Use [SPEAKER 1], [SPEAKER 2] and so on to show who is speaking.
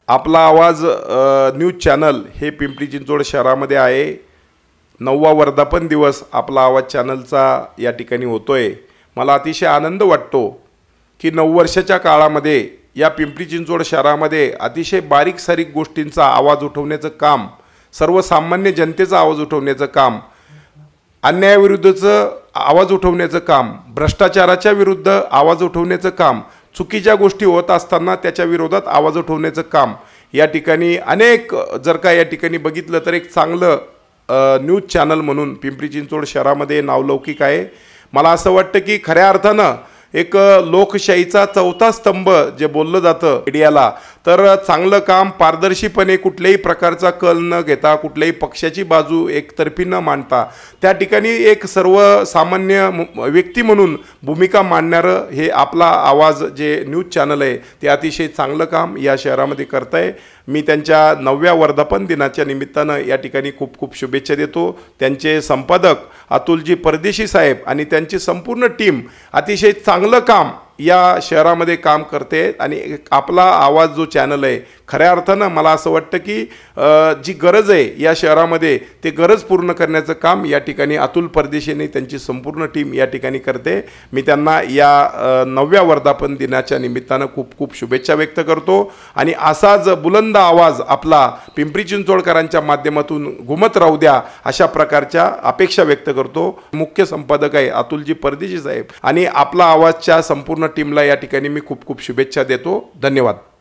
[SPEAKER 1] आपला आवाज news channel हे पिंपरी चिंचवड शहरामध्ये आहे। 9वा वर्धापन दिवस आपला आवाज चॅनलचा या ठिकाणी होतोय। मला अतिशय आनंद वाटतो की 9 वर्षाच्या काळामध्ये या पिंपरी चिंचवड शहरामध्ये अतिशय बारीक सारीक गोष्टींचा आवाज उठवण्याचं काम, सर्वसामान्य जनतेचा आवाज उठवण्याचं काम, अन्यायाविरुद्धचं आवाज उठवण्याचं काम, भ्रष्टाचाराच्या विरुद्ध आवाज उठवण्याचं काम, चुकीच्या गोष्टी होत असताना त्याच्या विरोधात आवाज उठवण्याचं काम या ठिकाणी अनेक जर का या ठिकाणी बघितलं तर एक चांगलं न्यूज चॅनल म्हणून पिंपरी चिंचवड शहरामध्ये नावलौकिक आहे। मला असं वाटतं की खऱ्या अर्थानं एक लोकशाहीचा चौथा स्तंभ जे बोललं जातं मीडियाला, तर चांगलं काम पारदर्शीपणे कुठल्याही प्रकारचा कल न घेता, कुठल्याही पक्षाची बाजू एकतर्फी न मांडता त्या ठिकाणी एक सर्वसामान्य व्यक्ती म्हणून भूमिका मांडणारं हे आपला आवाज जे न्यूज चॅनल आहे ते अतिशय चांगलं काम या शहरामध्ये करत आहे। मी त्यांच्या 9व्या वर्धापन दिनाच्या निमित्तानं या ठिकाणी खूप खूप शुभेच्छा देतो। त्यांचे संपादक अतुलजी परदेशी साहेब आणि त्यांची संपूर्ण टीम अतिशय चांगलं काम या शहरामध्ये काम करते आणि आपला आवाज जो चॅनल आहे खऱ्या अर्थानं मला असं वाटतं की जी गरज आहे या शहरामध्ये ते गरज पूर्ण करण्याचं काम या ठिकाणी अतुल परदेशीने त्यांची संपूर्ण टीम या ठिकाणी करते। मी त्यांना या 9व्या वर्धापन दिनाच्या निमित्तानं खूप खूप शुभेच्छा व्यक्त करतो आणि असाच बुलंद आवाज आपला पिंपरी चिंचवडकरांच्या माध्यमातून घुमत राहू द्या अशा प्रकारच्या अपेक्षा व्यक्त करतो। मुख्य संपादक आहे अतुलजी परदेशी साहेब आणि आपला आवाजच्या संपूर्ण टीमला या ठिकाणी मी खूप खूप शुभेच्छा देतो। धन्यवाद।